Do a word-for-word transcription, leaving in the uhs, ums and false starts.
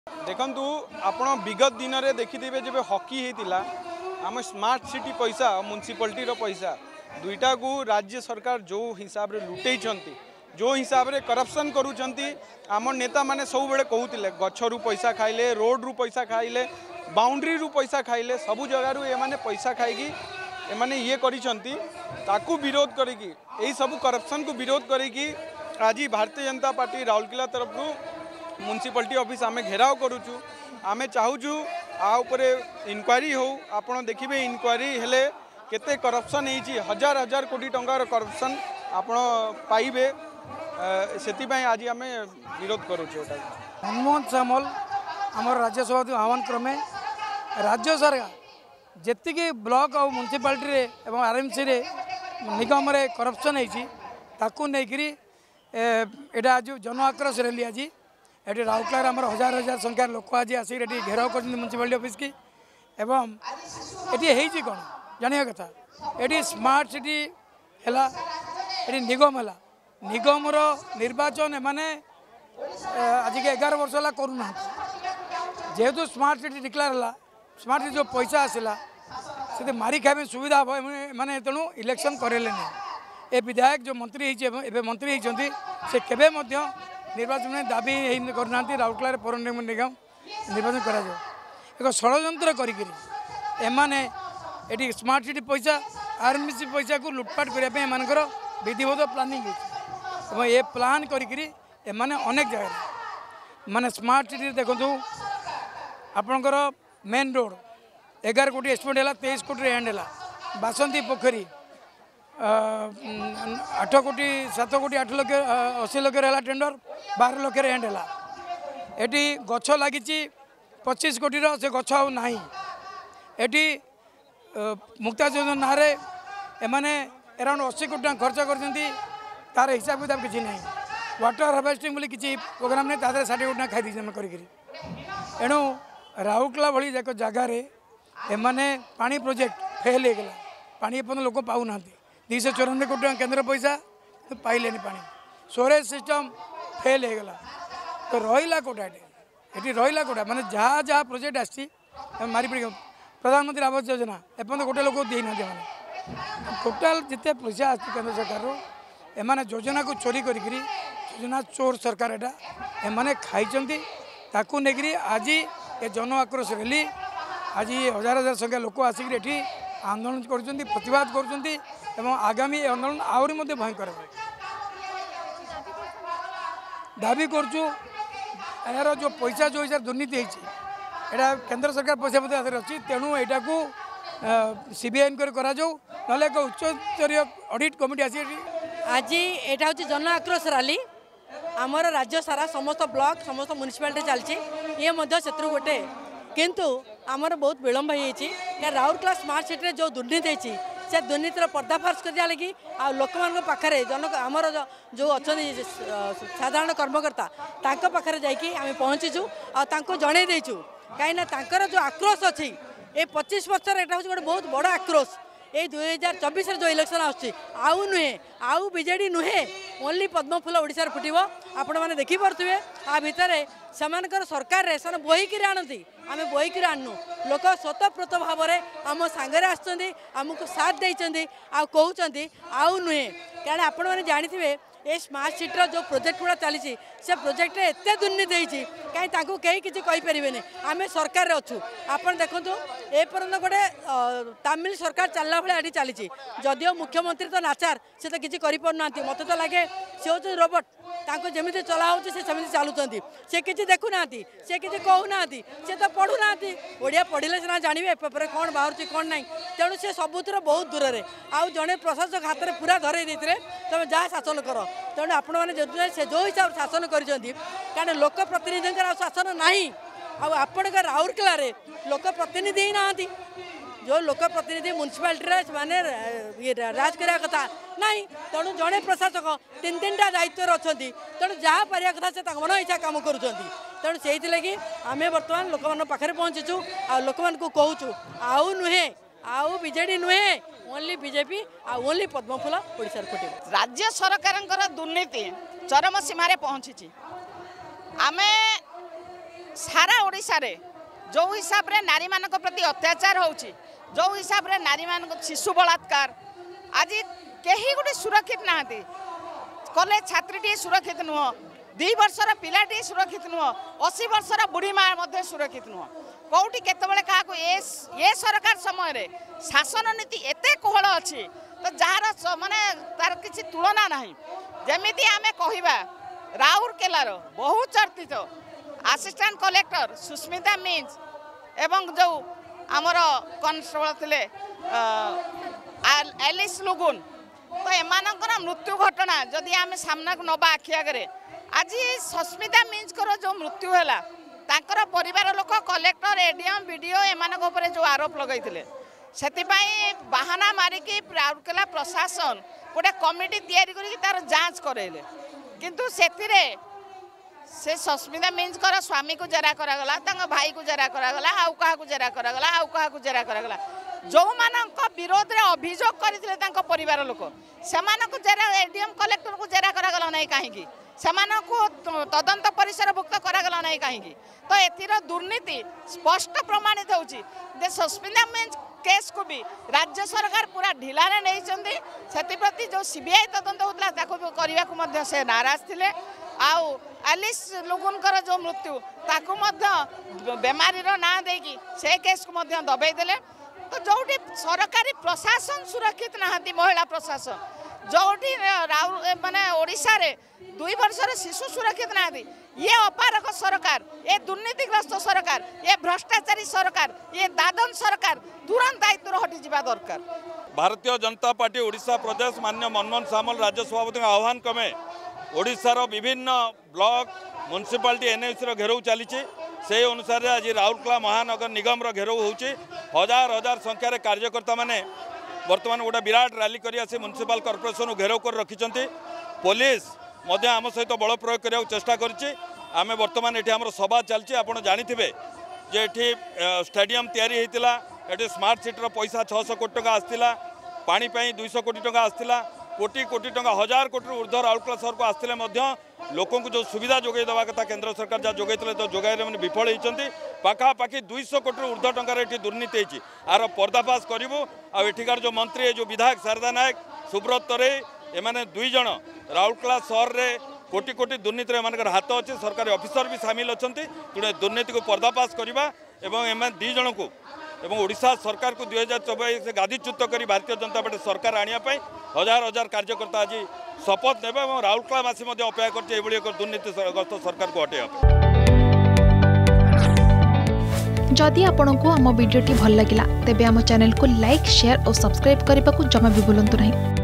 देखु आपण विगत दिन में देखिथे जब हॉकी होता आम स्मार्ट सिटी पैसा म्युनिसिपालिटी पैसा दुईटा को राज्य सरकार जो हिसाब से लुटे जो हिसाब से करप्शन करुँच आम नेता मैंने सब बेले कहते गचरू पैसा खाइले रोड रु पैसा खाइले बाउंड्री रु पैसा खाइले सबू जगार ये पैसा खाई एमाने ये करिसंती ताकू विरोध करिकी यही सब करप्शन को विरोध करिकी आज भारतीय जनता पार्टी राउरकेला तरफ म्युनिसिपालिटी ऑफिस आमे घेराव करूचु आमे चाहूचु आ उपरे इनक्वारी हो आपण देखिबे इनक्वारी हेले केते करप्शन हेची हजार हजार कोटी टंकार करप्शन आपण पाइबे सेति पई आज आमे विरोध करूचु एटा मनमोहन सामल आमर राज्यसभा आह्वान क्रमे राज्य सरकार जेतिकी ब्लॉक और म्युनिसिपालिटी रे एवं आरएमसी रे निगम रे करप्शन हेची ताकू नेकरी एटा आज जन आक्रोश रैली आज ये राउरकेला आम हजार हजार संख्यार लोक आज आसिक घेराव कर म्युनिसिपालिटी ऑफिस की एवं ये कौन जाना कथा ये स्मार्ट सिटी है ये निगम है निगम निर्वाचन एमाने आज के एगार वर्ष है करूना जेहेतु स्मार्ट सिटी डिक्लेयर है स्मार्ट सिटी जो पैसा आसला से मारी खाए सुविधा हम माने तेणु इलेक्शन करेले नहीं ए विधायक जो मंत्री होते मंत्री होती से केबे मध्य निर्वाचन में दाबी करना राउरकेला पौर निगम निर्वाचन करा एक षड्यंत्र करने ये स्मार्ट सिटी पैसा आरएमसी पैसा को लुटपाट करने एमर विधिवत प्लानिंग हो ये प्लान करी अनेक जगह माने स्मार्ट सिटी देखो आपणकर मेन रोड एगार कोटी एस्टिमेट है तेईस कोटी एंड है बासंती पोखरी आठ कोटी सात कोटी आठ लक्ष अशी लक्ष है टेंडर बारह लक्ष एंड है ये गछ लगी पच्चीस कोटी से गछ ना ये मुक्ता योजना ना एमाने अराउंड अस्सी कोटी टाँग खर्च कर तार हिसाब किताब किसी ना वाटर हार्वेस्टिंग बोली किसी प्रोग्राम नहीं तादे षाठी कोटी खाई दी करेणु राउरकेला भली एक जगार एमाने पानी प्रोजेक्ट फेल हो गला पानी एपन लोक पाऊना दुईश चौरानबे कोटी टाँग केन्द्र पैसा पाइले पानी सोरेज सिस्टम फेल हो गला तो रहा कोटा ये रहा कोटा माने जहाँ जहाँ प्रोजेक्ट आसी मारी पड़ प्रधानमंत्री आवास योजना एपन गोटे लोक दी ना टोटाल जिते पैसा आस केन्द्र सरकार एमाने योजना को चोरी करी योजना चोर सरकार एटा एमाने खाई ताकू नेकरी आज ये जन आक्रोश रैली आज हजार हजार संख्या लोक आसिक एठी आंदोलन कर प्रतिवाद कर आगामी आंदोलन आहरी भयंकर दाबी करुँ यार जो पैसा जो हिसाब दुर्नीति है केंद्र सरकार पैसा मत हाथ अच्छी तेणु यहाँ को सीबीआई इनक्वारी करा ना एक उच्च स्तरीय ऑडिट कमिटी आसी आज यहाँ हूँ जन आक्रोश रैली आमर राज्य सारा समस्त ब्लॉक समस्त म्युनिसिपालिटी चलती ये से गोटे किंतु आमर बहुत विलम्ब हो राउरकेला स्मार्ट सिटी जो दुर्नीति होती से दुर्नीतिर पर्दाफाश कर लगी आ लोक पाखे जन आमर जो अच्छा साधारण कर्मकर्ता तांको पाखे जाकि आम पहुँचीचु आउ जन देचु कहीं जो आक्रोश अच्छी ये पच्चीस वर्ष यहाँ हूँ गोटे बहुत बड़ आक्रोश ये दुई हजार चौबीस जो इलेक्शन आउ नुहे आउ बीजेडी नुहे ओनली पद्मफूल ओडिशा फुटब आपण मैंने देखिपे आ भितर सेमानकर सरकार रे सन बोहीकि आणती आम बोहीकि आणनु लोक स्वतःप्रत भाव में आम सांगरे आमको साथ देते आ कहते आउ नुहे कारण आपण मैंने जानी ये स्मार्ट सिटीर जो प्रोजेक्ट गुड़ा चली से प्रोजेक्ट एत दुर्नीति होती कहीं कहीं किसी कहींपरें आम सरकार अच्छु आपड़ देखु एपर्यंत गोटे तमिल सरकार चलला भाई ये चली जदिव मुख्यमंत्री तो नाचार से तो किसी करना मत तो लगे सी हूँ रोबोट जमी चला हो चलुंट से किसी देखुना से किसी कहूना सी तो पढ़ुना ओडिया पढ़ले सीना जानवे पेपर कौन बाहर कौन ना तेणु से सबुतर बहुत दूर में आउ जड़े प्रशासक हाथ में पूरा धरई देते तुम जहाँ शासन कर तेणु आपण मैंने से जो हिसाब से शासन कर कारण लोक प्रतिनिधि शासन ना आपण राउरकेला लोक प्रतिनिधि ही ना जो लोक प्रतिनिधि म्युनिसिपालिटी माने राज करा कथा नहीं तेणु जड़े प्रशासक तीन तीन टा दायित्व अच्छा तेणु जहाँ पारिया कथा से मन इच्छा कम कर तेणु से लगी आम बर्तमान लोक मान पाखे पहुँचीचु आ लोक मान कहूँ आउ नुहे आउ बीजेडी नुहे ओनली बीजेपी आ ओनली पद्मफूल ओडिशा फुटे राज्य सरकार दुर्नीति चरम सीमार पहुँची आम सारा ओडिशा रे जो हिसाब रे नारी मानक प्रति अत्याचार होउची जो हिसाब रे नारी मानक शिशु बलात्कार आज कहीं गोटे सुरक्षित नहांती कॉलेज छात्री सुरक्षित नुह दुई वर्षर पिलाटी सुरक्षित नुह अस्सी वर्षर बुढ़ी माँ मध्य सुरक्षित नुह कौटी केतबेले क्या ये सरकार समय रे शासन नीति एते कोहल अच्छी तो जार माने तार किसी तुलना नहीं जमीती आमे कहिबा राउरकेलार बहु चर्चित असिस्टेंट कलेक्टर सुस्मिता मीन्स एवं जो आमर कनस्टेबल थिले एलिस लुगुन तो एमानकर मृत्यु घटना जदि आमे सामना को नबा आखि आगे आज सुस्मिता मीन्स कर जो मृत्यु है तांकर परिवार लोक कलेक्टर एडीएम बीडीओ एमानक ऊपर जो आरोप लगैथिले सेतिपाई बाहाना मारिकी राउरकेला प्रशासन गोटे कमिटी तैयारी करी तार जांच करेले किंतु सेतिरे से सुस्मिता मीन्स कर स्वामी को जेरा करागला तांग भाई को जेरा करागला आउ कहा को जेरा करागला आउ कहा को जेरा करागला जो मानक विरोध रे अभियोग करथिले तांक परिवार लोक सेमानक जेरा एडीएम कलेक्टर को जेरा करागला नै काहेकी सेमानक तदंत परिसरभुक्त करागला नै काहेकी तो एथिर दुर्नीति स्पष्ट प्रमाणित होउची जे सुस्मिता मीन्स केस को भी राज्य सरकार पूरा ढिलारे नहीं से जो सीबीआई तदंत होता ताको करने को मध्य से नाराज थे आउ एलिस लुगुनकर जो मृत्यु ताकू मध्य बेमारी ना देकी से केस को मध्य दबाई देले तो जोटी सरकारी प्रशासन सुरक्षित नहांती महिला प्रशासन जोटी राउ माने ओडिशा रे दुई वर्षर शिशु सुरक्षित नहांती ये अपारक सरकार ये दुर्नीतिग्रस्त सरकार ये भ्रष्टाचारी सरकार ये दादन सरकार तुरंत दायित्व हटि जावा दरकार। भारतीय जनता पार्टी ओडिशा प्रदेश माननीय मनमोहन सामल राज्य सभापति आह्वान क्रमे ओडिशार विभिन्न ब्लॉक म्युनिसिपालिटी एनएसी घेराव चली से अनुसार आज राउरकेला महानगर निगम घेराव होउची हजार हजार संख्यार कार्यकर्ता माने वर्तमान गोटे विराट रैली करी म्युनिसिपल कॉर्पोरेशन घेराव कर रखिंट पुलिस मध्य आम सहित बल प्रयोग करने चेष्टा करें आम बर्तमान ये आम सभा चलती आप जानी जे ये स्टेडियम तैयारी होता ये स्मार्ट सिटी पैसा छह सौ कोटी टका आसला पानी दुईश कोटी टका आसला कोटी कोटी टका हजार कोटी ऊर्ध राउरकेला सहर को आसते लोक जो सुविधा जोगे देवा कथा केंद्र सरकार जहाँ जोगे तो जोगाई मैंने विफल होती पाखापाखि दुईश कोटी ऊर्ध टकर दुर्नीति होती आर पर्दाफाश करूँ आठिकार जो मंत्री जो विधायक शारदा नायक सुब्रत तरे एमाने दुई जन राउरकेला सहर रे कोटी कोटी दुर्नीति एम हाथ अच्छे सरकारी ऑफिसर भी सामिल अच्छा तेणु दुर्नीति को पर्दाफाश करवा एवं दी जन को एवं ओडिशा सरकार को दुई हजार चौबीस गादीच्युत कर भारतीय जनता पार्टी सरकार आने हजार हजार कार्यकर्ता आज शपथ ने राउरकेलावासी अपेक्षा कर दुर्नीतिग्रस्त सरकार को हटेगा। जदि आपंक आम भिडी भल लगा तेब आम चैनल को लाइक शेयर और सब्सक्राइब करने को जमा भी भूलु नहीं।